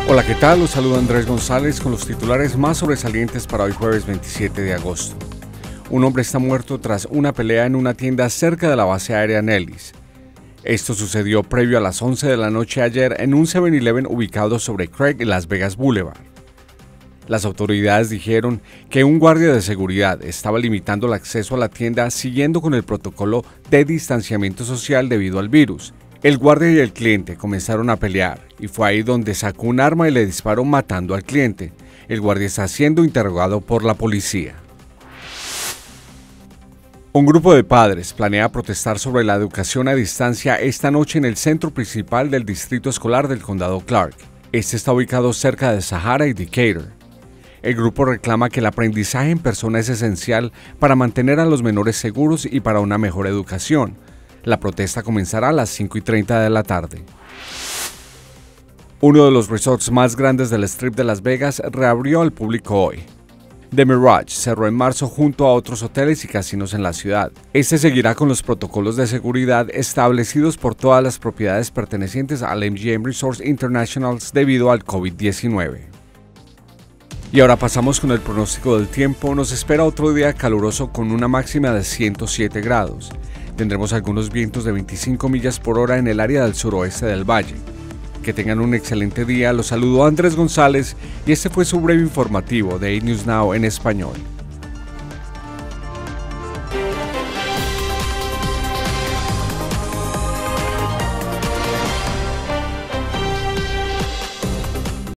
Hola, ¿qué tal? Los saluda Andrés González con los titulares más sobresalientes para hoy jueves 27 de agosto. Un hombre está muerto tras una pelea en una tienda cerca de la base aérea Nellis. Esto sucedió previo a las 11 de la noche ayer en un 7-Eleven ubicado sobre Craig y Las Vegas Boulevard. Las autoridades dijeron que un guardia de seguridad estaba limitando el acceso a la tienda siguiendo con el protocolo de distanciamiento social debido al virus. El guardia y el cliente comenzaron a pelear y fue ahí donde sacó un arma y le disparó matando al cliente. El guardia está siendo interrogado por la policía. Un grupo de padres planea protestar sobre la educación a distancia esta noche en el centro principal del distrito escolar del condado Clark. Este está ubicado cerca de Sahara y Decatur. El grupo reclama que el aprendizaje en persona es esencial para mantener a los menores seguros y para una mejor educación. La protesta comenzará a las 5:30 de la tarde. Uno de los resorts más grandes del Strip de Las Vegas reabrió al público hoy. The Mirage cerró en marzo junto a otros hoteles y casinos en la ciudad. Este seguirá con los protocolos de seguridad establecidos por todas las propiedades pertenecientes al MGM Resorts International debido al COVID-19. Y ahora pasamos con el pronóstico del tiempo. Nos espera otro día caluroso con una máxima de 107 grados. Tendremos algunos vientos de 25 millas por hora en el área del suroeste del valle. Que tengan un excelente día. Los saludó Andrés González y este fue su breve informativo de 8 News Now en español.